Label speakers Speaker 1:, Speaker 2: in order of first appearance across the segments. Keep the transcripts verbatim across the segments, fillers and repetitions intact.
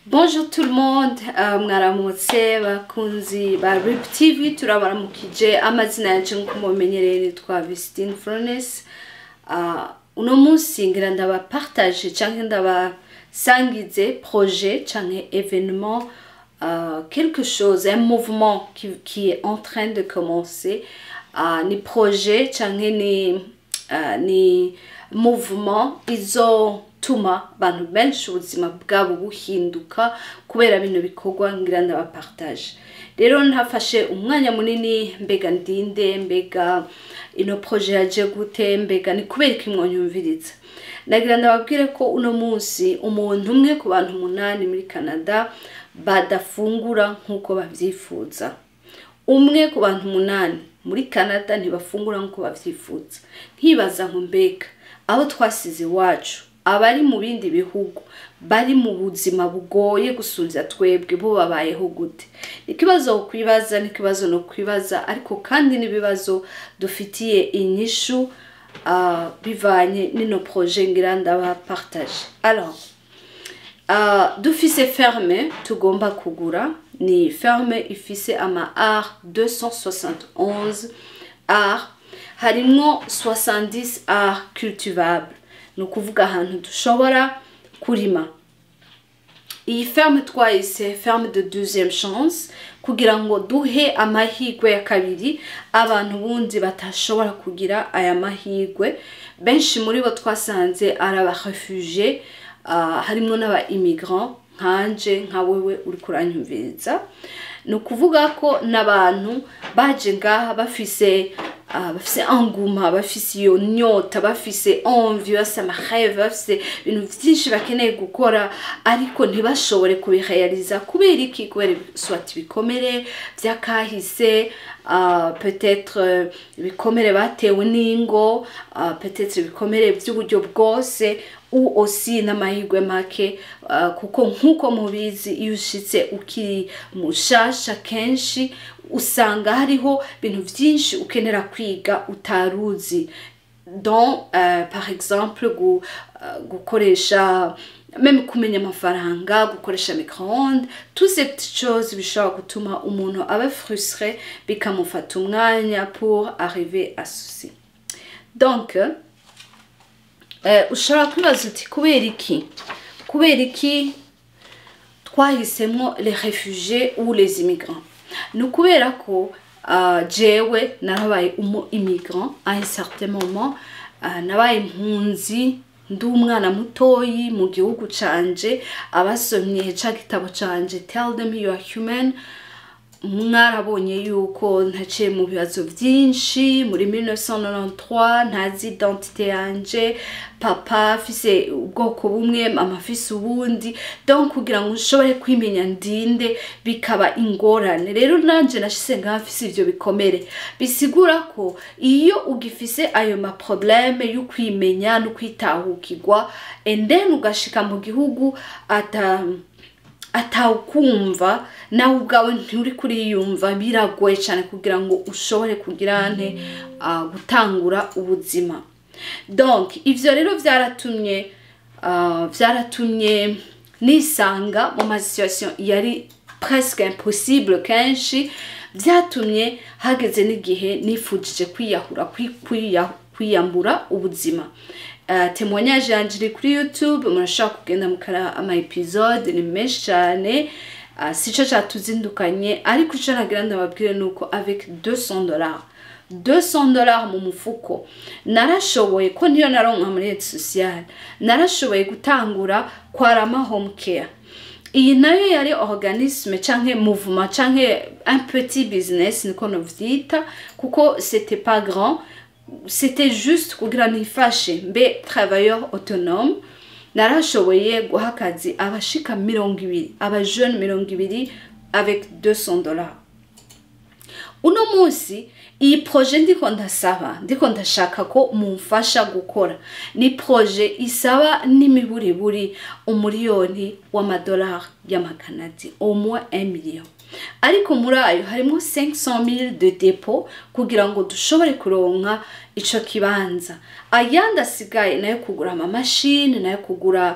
Speaker 1: Bonjour tout le monde, uh, mwaramutse bakunzi ba R I P T V turabaramukije amazina yacu nko mumenyereye nitwa Vestine Frones. Uh, uno munsi ngira ndabapartage canke ndabasangize projet canke événement, uh, quelque chose, un mouvement qui, qui est en train de commencer. Uh, ni projet canke ni, uh, ni mouvement izo tuma bantu benshi ubuzima bwabo buhinduka kubera bino bikorwa ngira ndabapartage. Rero ntafashe umwanya munini mbega ndinde mbega ino projet yaje gute mbega ni kubera kimwonyumviriza. Nagira ndababwire ko uno munsi umuntu umwe ku bantu umunani muri Canada badafungura nkuko bavyifuza. Umwe ku bantu umunani muri Canada ntibafungura nkuko bavyifuza. Nkibaza ngo mbega aho twasize iwacu abari mu bindi bihugu bari mu buzima bugoye gusunza twebwe bo babayeho gute. Ikibazo kwibaza n'ikibazo no kwibaza ariko kandi nibibazo dufitiye inyishu uh, bivanye nino projet ngira ndabapartage. Alors uh, dufise ferme tugomba kugura ni ferme ifise ama art deux cent soixante et onze art, harimwo soixante-dix art cultivable, no kuvuga ahantu dushobora kurima. Iyi ferme twayise ferme de deuxième chance kugira ngo duhe amahirwe ya kabiri abantu bundi batashobora kugira aya mahirwe. Benshi muri bo twasanze ari aba réfugiés, uh, harimwo n'aba immigrants nkanje nka wewe uri kuranyumviriza. No kuvuga ko n'abantu baje ngaha bafise Uh, bafise engouement, bafise iyo nyota, bafise envie, bafise amaheve, bafise ibintu vyinshi bakeneye gukora ariko ntibashobore kubirealiza kubera iki? Kubera soit ibikomere vyakahise, uh, peut-être ibikomere batewe n'ingo, uh, peut-être ibikomere vy'uburyo bwose ou aussi n'amahirwe make, uh, kuko nkuko mubizi iyo ushitse ukiri mushasha kenshi usanga hariho bintu vyinshi ukenera kwiga utaruzi. Donc uh, par exemple gu, uh, gukoresha même kumenya amafaranga, gukoresha micro-ondes, toutes ces petites choses bishobora gutuma umuntu aba frustré bikamufata umwanya pour arriver à ceci. Donc uh, ushobora kwibaza uti kubera iki? Kubera iki twahisemo les réfugiés ou les immigrants? Nukubera ko uh, jewe narabaye umu immigrant à un certain moment, uh, nabaye impunzi ndi umwana mutoyi mu gihugu canje. Abasomye ca gitabo canje Tell Them You Are Human mwarabonye yuko ntaciye mu bibazo vyinshi muri mille neuf cent quatre-vingt-treize, ntazi identité yanje, papa afise ubwoko bumwe, mama afise ubundi. Donc kugira ngo ushobore kwimenya ndinde bikaba ingorane. Rero nanje nashise ngafise ivyo bikomere, bisigura ko iyo ugifise ayo ma problème yo kwimenya no kwitahukirwa and then ugashika mu gihugu ata atawukumva nawe ubwawe nturi kuriyumva, biragoye cyane kugira ngo ushobore kugira nte uh, gutangura ubuzima. Donc ivyo rero vyaratumye uh, vyaratumye nisanga mu ma situation yari presque impossible kenshi, vyatumye hageze n'igihe nifujije kwiyahura kwiyambura ubuzima. Uh, témoignage yanje kuri YouTube murashaka kugenda mukara ama episode ni menshi cyane, uh, sico cyatuzindukanye ariko ico nagira ndababwire nuko avec deux cents dollars deux cents dollars mu mufuko narashoboye ko niyo naronka muri aide sociale, narashoboye gutangura Kwarama Home Care. Iyi nayo yari organisme canke mouvement canke un petit business niko novyita kuko c'était pas grand, c'était juste kugira nifashe mbe travailleur autonome. Narashoboye guha akazi abashika mirongo ibiri, aba jeune mirongo ibiri avec deux cents dollars. Uno munsi iyi projet ndiko ndasaba ndiko ndashaka ko mumfasha gukora ni projet isaba n'imiburiburi umuriyoni w'amadolari y'amakanadi, au moins un million. Ariko muri ayo harimo cinq cent mille de dépôt kugira ngo dushobore kuronka ico kibanza. Ayandi asigaye nayo kugura ama machine, nayo kugura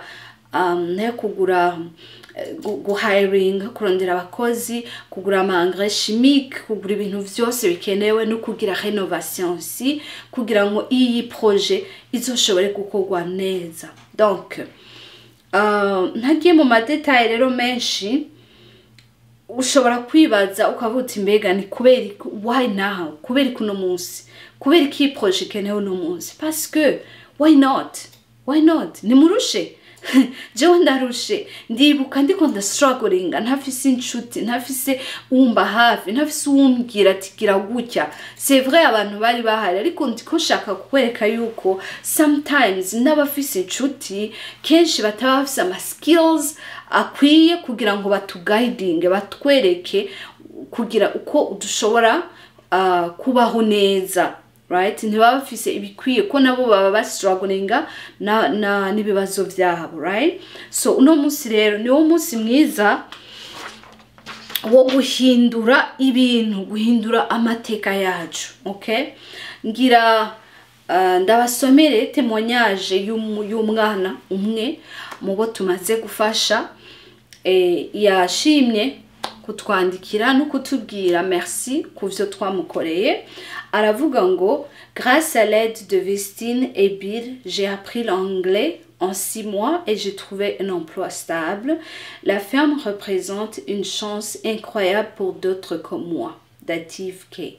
Speaker 1: um, nayo kugura guhiringa kurondera abakozi kugura ama engrais chimique kugura ibintu byose bikenewe no kugira renovation si kugira ngo iyi projet izoshobore gukorwa neza. Donc uh, ntagiye mu madetail rero menshi ushobora kwibaza ukavuga imbega ni kubera why now kubera kuno munsi kubera iki projet kenewe no munsi parce que why not why not ni murushe jewe ndarushe ndibuka ndiko nda struggling ntafise inshuti ntafise umba hafi ntafise umbwira ati gira gutya. C'est vrai abantu bari bahari ariko ndiko shaka kukwereka yuko sometimes n'abafise inshuti kenshi bataba bafise ama skills akwiye kugira ngo batuguiding batwereke kugira uko udushobora uh, kubaho neza. Right, ntibaba bafise ibikwiye ko nabo baba ba strugglinga na na nibibazo byabo. Right, so uno munsi rero ni wo munsi mwiza wo guhindura ibintu guhindura amateka yacu. Okay, ngira uh, ndabasomere témoignage y'umwana umwe mu bo tumaze gufasha eh, yashimye kutwandikira no kutubwira merci kuvyo twamukoreye. Aravuga ngo grâce à l'aide de Vestine et Bill, j'ai appris l'anglais en six mois et j'ai trouvé un emploi stable. La ferme représente une chance incroyable pour d'autres comme moi. Dative K.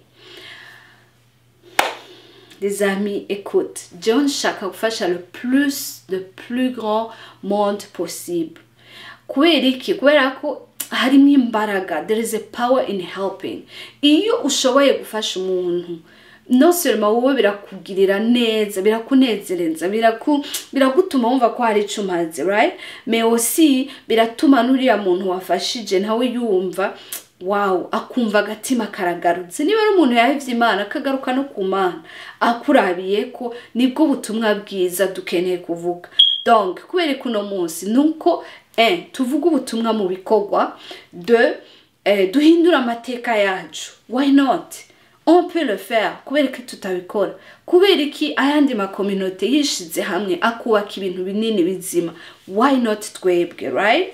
Speaker 1: Des amis, écoute, John shaka gufasha le plus de plus grand monde possible. Kubera iki kubera ko harimo imbaraga. There is a power in helping. Iyo ushoboye gufasha umuntu no seulement wowe birakugirira neza birakunezereza biraku biragutuma wumva ko hari icumaze, right? Mais aussi biratuma nuriya muntu wafashije nawe yumva wow akumva gatima karagarutse. Niba ari umuntu yahivye Imana akagaruka no ku Mana akurabiye ko nibwo butumwa bwiza dukeneye kuvuga. Donc kubera kuno munsi nuko un tuvuga ubutumwa mu bikorwa, deux eh, duhindura amateka yacu. Why not? On peut le faire kubera ko tutabikora kubera iki ayandi ma communauté yishize hamwe akubaka ibintu binini bizima. Why not twebwe, right?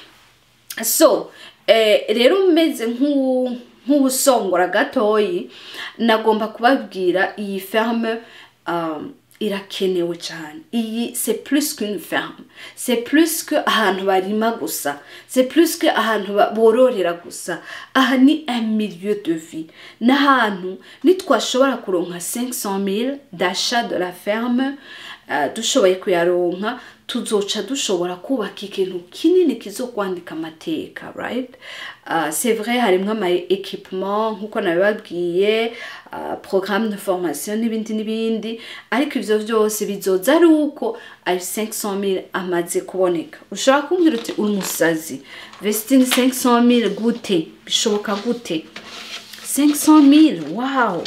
Speaker 1: So eh, rero meze nku nk'ubusongora gatoyi nagomba kubabwira iyi ferme um, irakenewe cyane. Iyi c'est plus qu'une ferme, c'est plus que ahantu barima gusa, c'est plus que ahantu bororera gusa. Aha ni un milieu de vie, n'ahantu nitwashobora kuronka cinq cent mille d'achat de la ferme, uh, dushoboye kuyaronka tuzoca dushobora kubaka ikintu kinini kizokwandika amateka, right? Uh, c'est vrai harimwe ama équipement nkuko nabibabwiye, uh, programme de formation n'ibindi n'ibindi, ariko ivyo vyose bizoza ari uko ari cinq cent mille amaze kuboneka. Ushobora kumbwira uti umusazi Vestine cinq cent mille gute bishoboka gute? cinq cent mille, wow.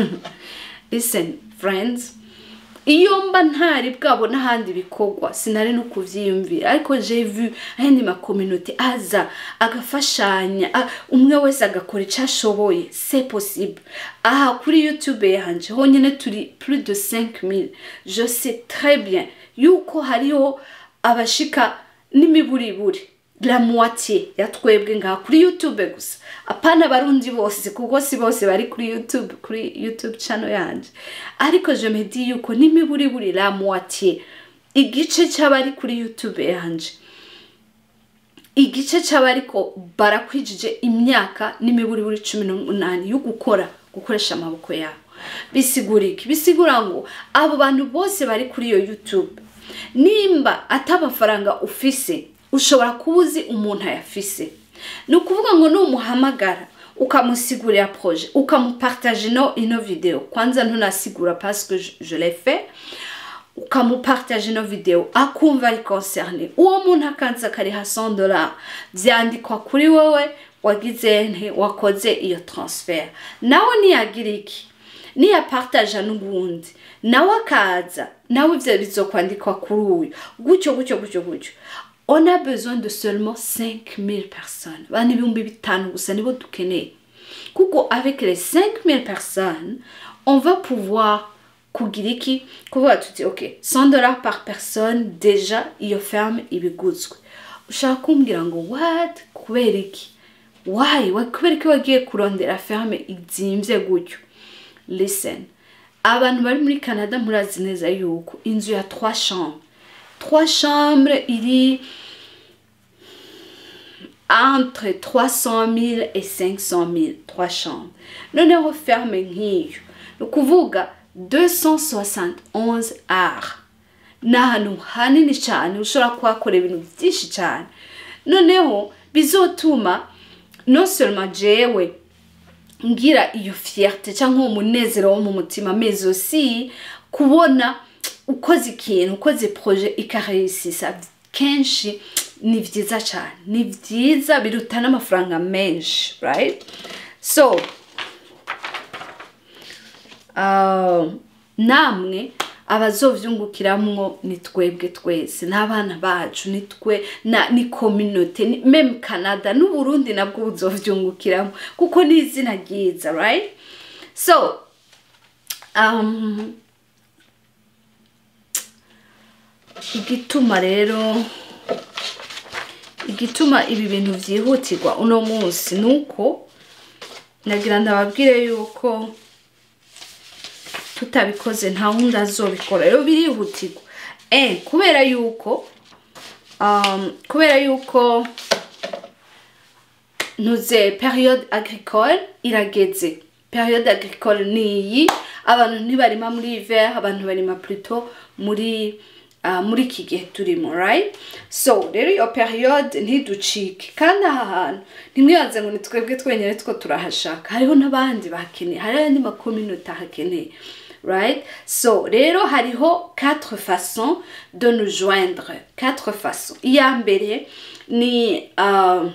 Speaker 1: Listen friends, iyo mba ntari bwabo n'ahandi bikogwa sinari no kuvyiyumvira, ariko j'ai vu ayandi ma communauté aza agafashanya umwe wese agakora icashoboye. C'est possible. Aha kuri YouTube yanje honyene turi plus de cinq mille. Je sais très bien yuko hariho abashika n'imiburiburi la moitié ya twebwe nga kuri YouTube gusa, apana barundi bose kuko si bose bari kuri YouTube kuri YouTube channel yanje, ariko je me dis yuko nimiburi buri la moitié igice cy'abari kuri YouTube yanje, igice cy'abari ko barakwijije imyaka nimiburi buri cumi n'umunani yo gukora gukoresha amaboko yabo. Bisigura iki? Bisigura ngo abo bantu bose bari kuri iyo YouTube nimba atabafaranga ufise ushobora kubuzi umuntu ayafise. Ni ukuvuga ngo numuhamagara ukamusigurira projet ukamupartager no ino video, kwanza ntunasigura parce que je, je l'ai fait, ukamupartager no video akumva ari concerné, uwo muntu akanza kariha cent dollars byandikwa kuri wowe wagize nte wakoze iyo transfer. Nawe niyagira iki niya partage n'ubundi nawe akaza nawe ivyo bizokwandikwa kuri uyu gutyo gutyo gutyo gutyo. On a besoin de seulement cinq mille personnes. Bani bihumbi bitanu gusa nibo dukeneye. Kuko avec les cinq mille personnes, on va pouvoir kugira iki kuvuga tuti ok cent dollars par personne déjà iyo ferme ibiguzwe ushaka kumbwira ngo what kubera iki why kubera iki wagiye kurondera ferme izimvye gutyo listen abantu bari muri Canada murazi neza yuko inzu ya trois chambres trois chambres iri entre trois cent mille et cinq cent mille trois chambres noneho ferme nk'iyo ni ukuvuga deux cent soixante et onze ar n'ahantu hanini cyane ushobora kuhakora ibintu byinshi cyane noneho bizotuma non seulement jewe ngira iyo fierté cyangwa umunezero wo mu mutima mais aussi kubona ukoze ikintu ukoze projet ikareusisa kenshi ni vyiza cyane ni vyiza biruta n'amafaranga menshi right so uh, namwe abazovyungukiramwo ni twebwe twese n'abana bacu ni twe na ni community ni, même Canada n'u Burundi nabwo buzovyungukiramo kuko ni izina ryiza right so um igituma rero igituma ibi bintu vyihutirwa uno munsi nuko nagira ndababwire yuko tutabikoze nta wundi azobikora rero birihutirwa eh kubera yuko um kubera yuko nuze periode agricole irageze periode agricole niyi abantu ntibarima muri hiver abantu barima plutôt muri uh, muri kigihe turimo right so rero iyo periode ntiducike kandi aha hantu nimwibaze ngo nitwebwe twenyere two turahashaka hariho n'abandi bakeneye hari andi ma community hakeneye right so rero hariho quatre façons de nous joindre quatre façons iya mbere ni uh,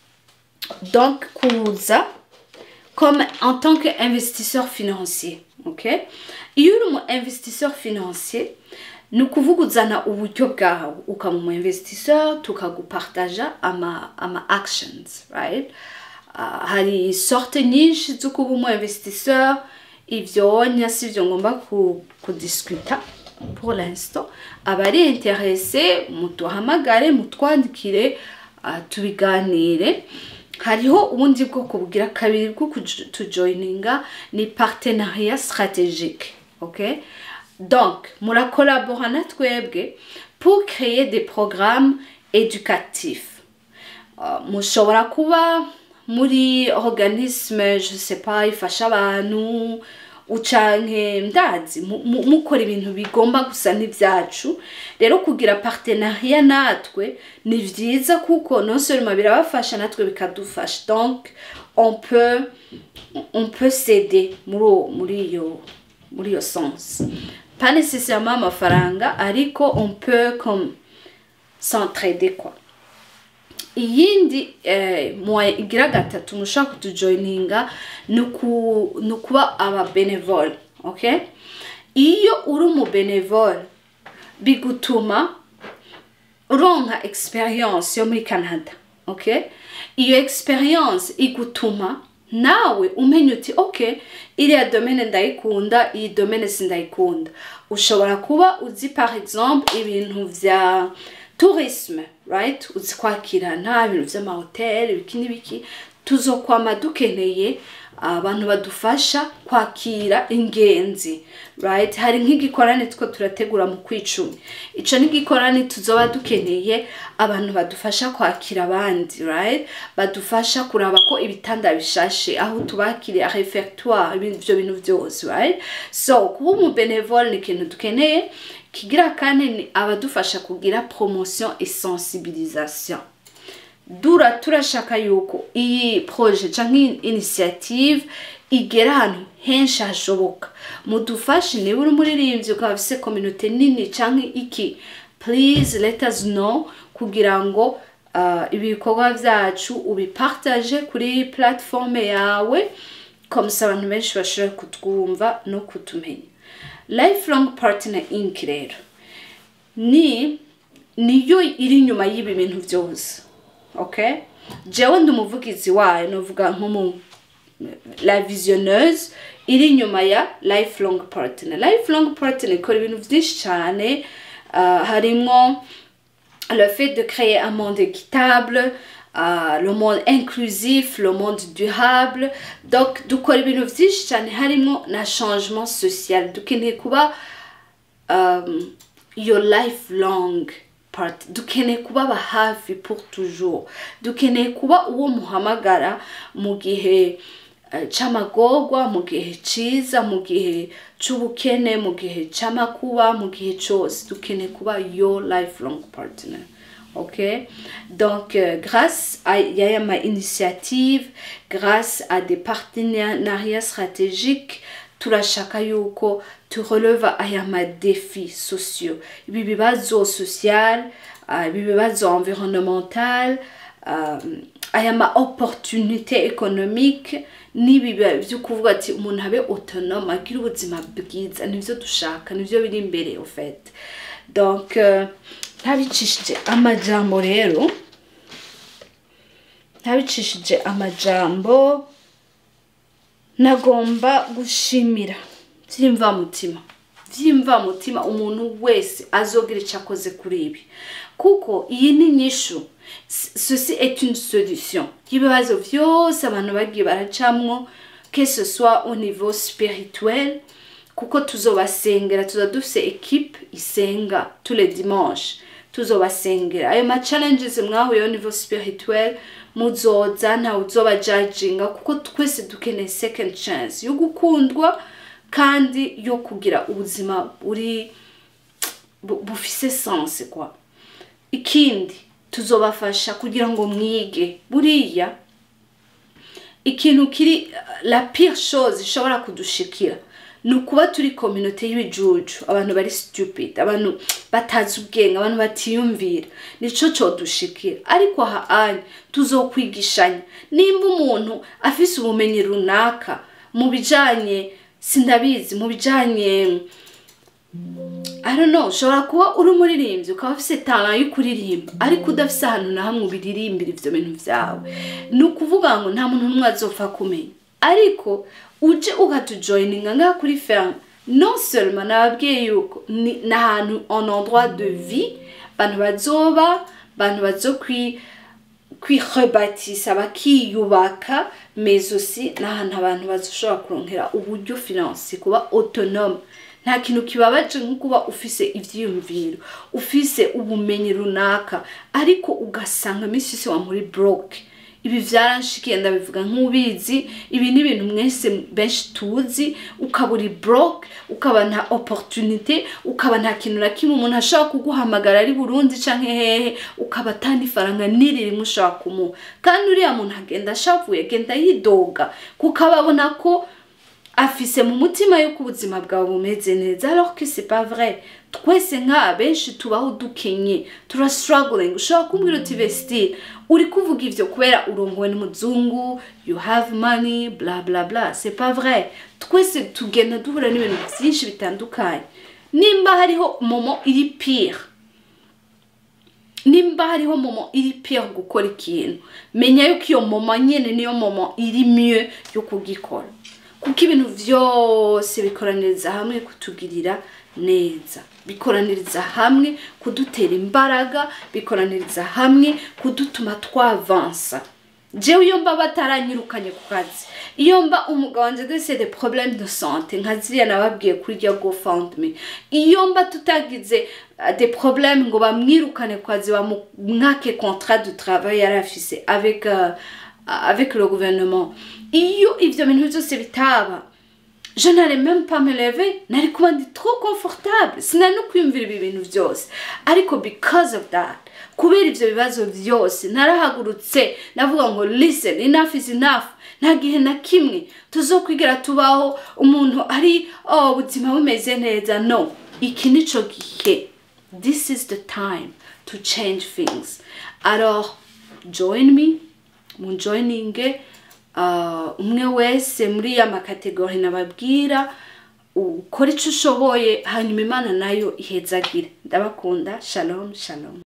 Speaker 1: donc kuza comme en tant qu'investisseur financier ok iyo uri mu investisseur financier ni ukuvuga uzana uburyo bwawe ukamu investisseur tukagupartaja ama ama actions right uh, hari sorte nyinshi zo kuba mu investisseur ivyo nyasi vyo ngomba ku kudiscuta pour l'instant abari intéressé mutuhamagare mutwandikire uh, tubiganire hariho ubundi bwoko bugira kabiri bwo kujoininga ni partenariat stratégique ok donc mura collaborer na twebwe pour créer des programmes éducatifs uh, mushobora kuba muri organisme je sais pas ifasha abantu ucanke ndazi mukora ibintu bigomba gusa n'ivyacu rero kugira partenariat natwe ni vyiza kuko non seulement birabafasha natwe bikadufasha donc on peut on peut s'aider muri muri yo muri yo sens pas nécessairement amafaranga ariko on peut comme s'entraider quoi iyindi eh, mwa igira gatatu mushaka kutujoininga nuku nukuba aba benevole okay iyo uri mu benevole bigutuma uronka experience yo muri Canada okay iyo experience igutuma nawe umenya uti okay iriya domaine ndayikunda iyi domaine sindayikunda ushobora kuba uzi par exemple ibintu vya tourisme right uzi kwakirana ibintu vy'ama hotel ibikini biki tuzokwama dukeneye abantu badufasha kwakira ingenzi right hari nk'igikorane two turategura mu kwicumi ico n'igikorane tuzoba dukeneye abantu badufasha kwakira abandi right badufasha kuraba ko ibitanda bishashe aho tubakire a réfectoire ibyo bintu byose right so kuba mu bénévole ni kintu dukeneye kigira kane ni abadufasha kugira promotion et sensibilisation dura turashaka yuko iyi projet canke initiative igera ahantu henshi hashoboka mudufashe niba uri umuririmbyi ukaba ufise community nini canke iki please let us know kugira ngo uh, ibikorwa vyacu ubipartage kuri platforme yawe comme ça abantu benshi bashobora kutwumva no kutumenya Lifelong Partner Inc rero ni niyo iri nyuma y'ibi bintu byose okay jewe ndumuvugizi wayo novuga nko mu la visionneuse iri inyuma ya lifelong partner. Lifelong partner ikora ibintu byinshi cyane, uh, harimo le fait de créer un monde équitable, uh, le monde inclusif, le monde durable. Donc dukora ibintu byinshi cyane harimo na changement social. Dukeneye kuba um, your lifelong part. Dukeneye kuba hafi pour toujours. Dukeneye kuba uwo muhamagara mu gihe c'amagorwa, mu gihe ciza, mu gihe c'ubukene, mu gihe c'amakuba, mu gihe cyose. Dukeneye kuba your lifelong partner. Ok, donc euh, grâce à Yayama Initiative, grâce à des partenariats stratégiques, turashaka yuko tureleva aya défis sociaux, ibi bibazo social, uh, ibi bibazo environnemental, uh, aya ma opportunité économique, nibi byo kuvuga ati umuntu abe autonome agira ubuzima bwiza, nivyo dushaka, nivyo biri imbere au fait. Donc uh, ntabicishije amajambo rero, ntabicishije amajambo, nagomba gushimira vyimva mutima vyimva mutima umuntu wese azogira icyakoze kuri ibi, kuko iyi ni nyishu. Ceci est une solution y'ibibazo vyose abantu bagiye baracamwo, que ce soit au niveau spirituel, kuko tuzobasengera, tuzadufise équipe isenga tous les dimanches, tuzobasengera ayo ma challenges mwahuye au niveau spirituel, muzoza nta uzoba judginga, kuko twese dukeneye second chance yo gukundwa kandi yo kugira ubuzima buri bufise sens kwa. Ikindi tuzobafasha kugira ngo mwige. Buriya ikintu kiri la pire chose ishobora kudushikira nukuba turi community y'ibijuju, abantu bari stupid, abantu batazi ubwenge, abantu batiyumvira, nico cyo dushikira. Ariko aha anye tuzokwigishanya. Nimba umuntu afise ubumenyi runaka mu bijanye sindabizi, mu bijanye I don't know, ushobora kuba uri umuririmbyi ukaba ufise talent yo kuririmba ariko udafise ahantu na hamwe ubiririmbira ivyo bintu vyawe, nukuvuga ngo nta muntu numwe azopfa kumenya. Ariko uje ukatujoininga nga kuri ferme, non seulement nababwiye yuko ni ahantu en endroit de vie, bantu bazoba, bantu bazokwi kwirebatisa bakiyubaka, mais aussi n'ahantu abantu bazoshobora kuronkera uburyo finance, kuba autonome. Nta kintu kibabaje nko kuba ufise ivyiyumviro, ufise ubumenyi runaka ariko ugasanga misisi wa muri broke. Ibi vyaranshikiye ndabivuga nk'ubizi, ibi ni ibintu mwese benshi tuzi, ukaburi broke, ukaba nta opportunité, ukaba nta kintu na kimwe umuntu ashaka kuguhamagara ari Burundi canke hehe, ukaba tani faranga niriri mushaka kumu. Kandi uriya muntu agenda ashavuye, agenda yidoga, kukababona ko afise mu mutima yo kubuzima bwawe bumeze neza, alors que c'est pas vrai. Twese nka benshi tubaho dukenye, tura struggling. Ushaka kumbwira uti Vestine uri kuvuga ivyo kubera urongowe n'umuzungu, you have money, bla bla bla. C'est pas vrai. Twese tugenda duhura n'ibintu byinshi bitandukanye. Nimba hariho momo iri pire, nimba hariho momo iri pire gukora ikintu, menya yuko iyo momo nyene niyo momo iri mieux yo kugikora, kuko ibintu vyose bikoraniriza hamwe kutugirira neza, bikoraniriza hamwe kudutera imbaraga, bikoraniriza hamwe kudutuma twavansa. Jewe iyo mba bataranyirukanye ku kazi, iyo mba umugabo wanje dese des problèmes de santé nkaziriya nababwiye kuri rya GoFundMe, iyo mba tutagize uh, des problèmes ngo bamwirukane ku kazi bamwake contrat de travail yarafise avec uh, avec le gouvernement, iyo ivyo bintu byose bitaba, je n'allais même pas me lever, nari kuba ndi trop confortable, sinari no kwiyumvira ibi bintu byose. Ariko because of that, kubera ivyo bibazo byose, narahagurutse navuga ngo listen, enough is enough. Nta gihe na kimwe tuzokwigera tubaho umuntu ari oh ubuzima bumeze neza. No, iki nico gihe, this is the time to change things. Alors join me, mun joininge Uh, umwe wese muri ya makategori nababwira, ukora ico ushoboye hanyuma Imana nayo ihezagire. Ndabakunda. Shalom shalom.